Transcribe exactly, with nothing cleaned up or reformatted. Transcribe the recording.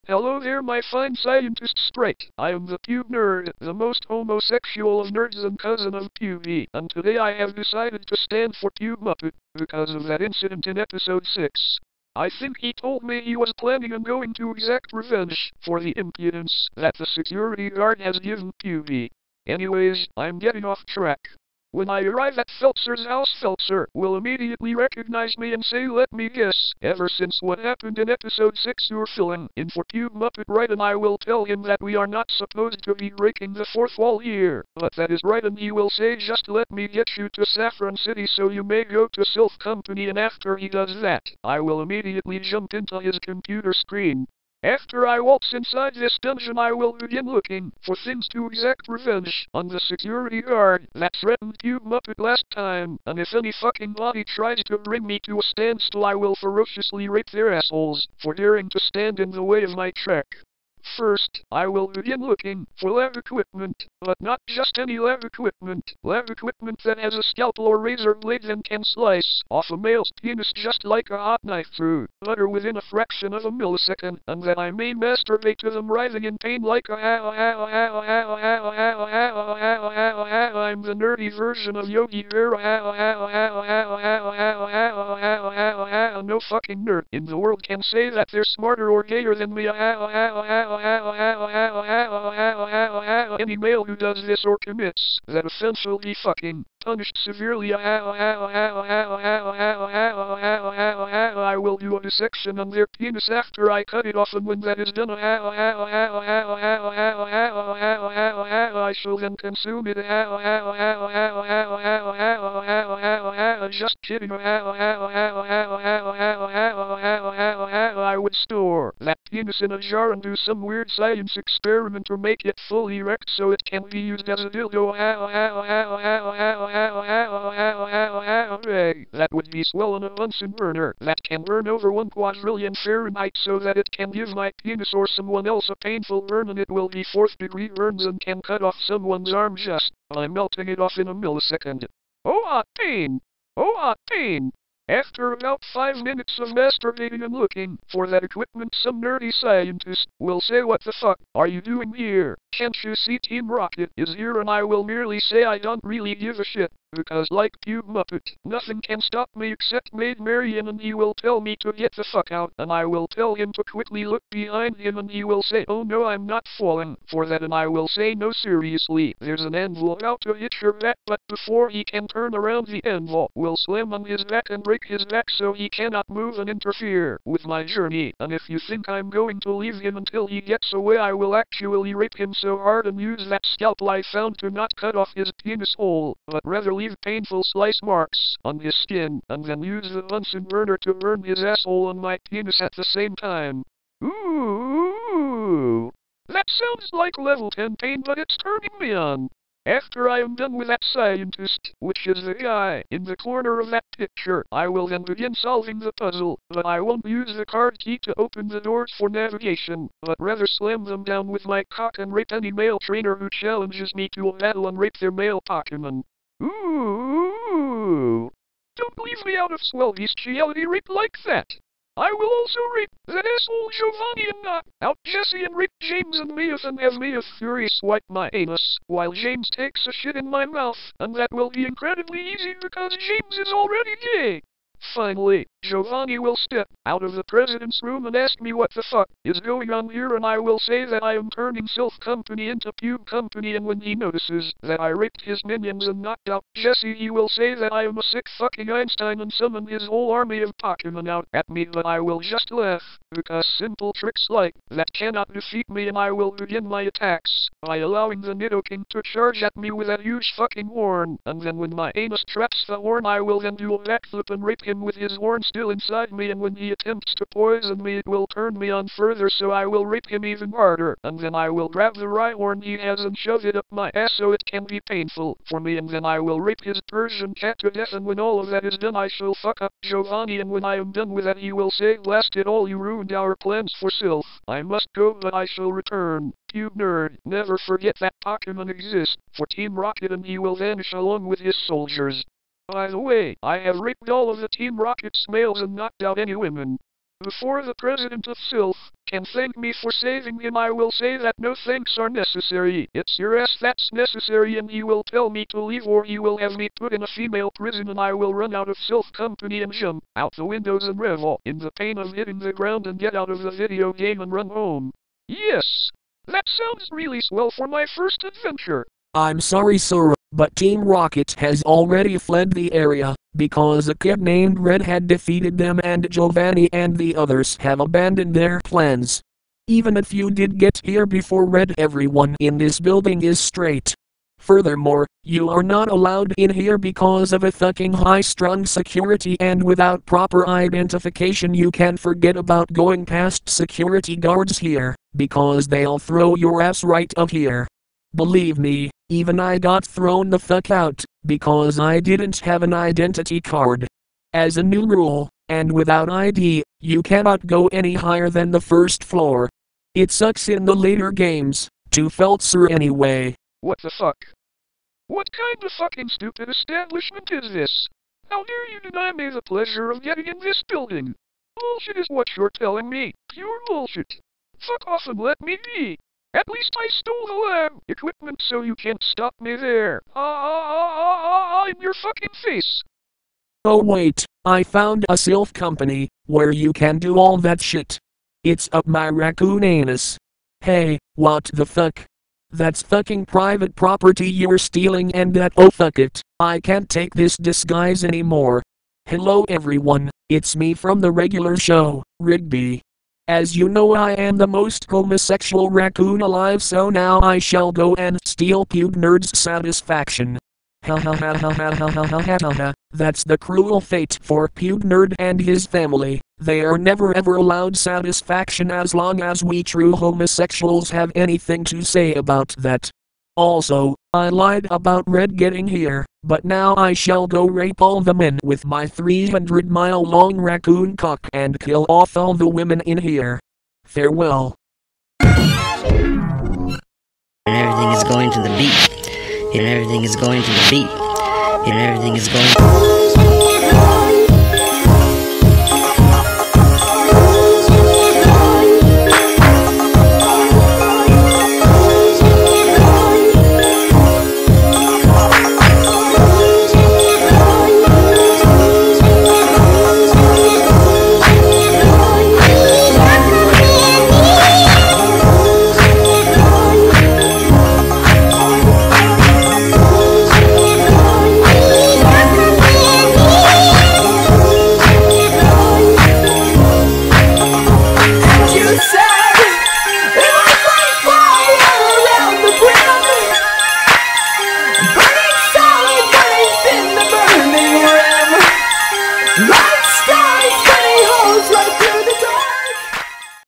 Hello there, my fine scientist sprite. I am the Pube Nerd, the most homosexual of nerds and cousin of Pube, and today I have decided to stand for Pube Muppet, because of that incident in episode six. I think he told me he was planning on going to exact revenge for the impudence that the security guard has given Pube. Anyways, I'm getting off track. When I arrive at Phelpser's house, Phelpser will immediately recognize me and say, "Let me guess, ever since what happened in episode six you're filling in for Pube Muppet, right?" And I will tell him that we are not supposed to be breaking the fourth wall here, but that is right, and he will say, "Just let me get you to Saffron City so you may go to Silph Company," and after he does that, I will immediately jump into his computer screen. After I waltz inside this dungeon, I will begin looking for things to exact revenge on the security guard that threatened Pube Muppet last time, and if any fucking body tries to bring me to a standstill, I will ferociously rape their assholes for daring to stand in the way of my trek. First, I will begin looking for lab equipment, but not just any lab equipment. Lab equipment that has a scalpel or razor blade and can slice off a male's penis just like a hot knife through butter within a fraction of a millisecond, and that I may masturbate to them writhing in pain like a I'm the nerdy version of Yogi Berra. No fucking nerd in the world can say that they're smarter or gayer than me. Any male who does this or commits that offense will be fucking punished severely. I will do a dissection on their penis after I cut it off, and when that is done, I shall then consume it. Just kidding. I would store that penis in a jar and do some weird science experiment or make it fully erect so it can be used as a dildo. That would be swell on a Bunsen burner that can burn over one quadrillion Fahrenheit so that it can give my penis or someone else a painful burn, and it will be fourth degree burns and can cut off someone's arm just by melting it off in a millisecond. Oh, hot pain! Oh, hot pain! After about five minutes of masturbating and looking for that equipment, some nerdy scientist will say, "What the fuck are you doing here? Can't you see Team Rocket is here?" And I will merely say I don't really give a shit, because like Pube Muppet, nothing can stop me except Maid Marian, and he will tell me to get the fuck out, and I will tell him to quickly look behind him, and he will say, "Oh no, I'm not falling for that," and I will say, "No, seriously, there's an anvil about to hit your back," but before he can turn around, the anvil will slam on his back and break his back so he cannot move and interfere with my journey, and if you think I'm going to leave him until he gets away, I will actually rape him so hard and use that scalpel I found to not cut off his penis hole, but rather leave painful slice marks on his skin, and then use the Bunsen burner to burn his asshole and my penis at the same time. Ooh, that sounds like level ten pain, but it's turning me on. After I am done with that scientist, which is the guy in the corner of that picture, I will then begin solving the puzzle, but I won't use the card key to open the doors for navigation, but rather slam them down with my cock and rape any male trainer who challenges me to a battle and rape their male Pokemon. Ooh, don't leave me out of swell bestiality rape like that. I will also rape that asshole Giovanni and knock out Jesse and rape James and Mia and have Mia Fury swipe my anus while James takes a shit in my mouth, and that will be incredibly easy because James is already gay. Finally, Giovanni will step out of the president's room and ask me what the fuck is going on here, and I will say that I am turning Silph Company into Pube Company, and when he notices that I raped his minions and knocked out Jesse, he will say that I am a sick fucking Einstein and summon his whole army of Pokemon out at me, but I will just laugh, because simple tricks like that cannot defeat me, and I will begin my attacks by allowing the Nidoking to charge at me with a huge fucking horn, and then when my anus traps the horn, I will then do a backflip and rape him with his horn still inside me, and when he attempts to poison me, it will turn me on further, so I will rape him even harder, and then I will grab the Rhyhorn he has and shove it up my ass so it can be painful for me, and then I will rape his Persian cat to death, and when all of that is done, I shall fuck up Giovanni, and when I am done with that, he will say, "Blast it all, you ruined our plans for Silph. I must go, but I shall return. Pube Nerd, never forget that Pokemon exist for Team Rocket," and he will vanish along with his soldiers. By the way, I have raped all of the Team Rocket's males and knocked out any women. Before the president of Silph can thank me for saving him, I will say that no thanks are necessary. It's your ass that's necessary, and you will tell me to leave or you will have me put in a female prison and I will run out of Silph Company and jump out the windows and revel in the pain of hitting the ground and get out of the video game and run home. Yes, that sounds really swell for my first adventure. I'm sorry, sir, but Team Rocket has already fled the area, because a kid named Red had defeated them and Giovanni and the others have abandoned their plans. Even if you did get here before Red, everyone in this building is straight. Furthermore, you are not allowed in here because of a fucking high-strung security, and without proper identification you can forget about going past security guards here, because they'll throw your ass right up here. Believe me, even I got thrown the fuck out, because I didn't have an identity card. As a new rule, and without I D, you cannot go any higher than the first floor. It sucks in the later games, to Feltzer anyway. What the fuck? What kind of fucking stupid establishment is this? How dare you deny me the pleasure of getting in this building? Bullshit is what you're telling me. Pure bullshit. Fuck off and let me be. At least I stole the lab equipment so you can't stop me there. Ah ah ah ah ah in your fucking face. Oh wait, I found a Silph company, where you can do all that shit. It's up my raccoon anus. Hey, what the fuck? That's fucking private property you're stealing, and that, oh fuck it, I can't take this disguise anymore. Hello everyone, it's me from the regular show, Rigby. As you know, I am the most homosexual raccoon alive, so now I shall go and steal Pube Nerd's satisfaction. Ha ha ha ha ha ha ha ha ha ha. That's the cruel fate for Pube Nerd and his family. They are never ever allowed satisfaction as long as we true homosexuals have anything to say about that. Also, I lied about Red getting here, but now I shall go rape all the men with my three hundred mile long raccoon cock and kill off all the women in here. Farewell. And everything is going to the beat. And everything is going to the beat. And everything is going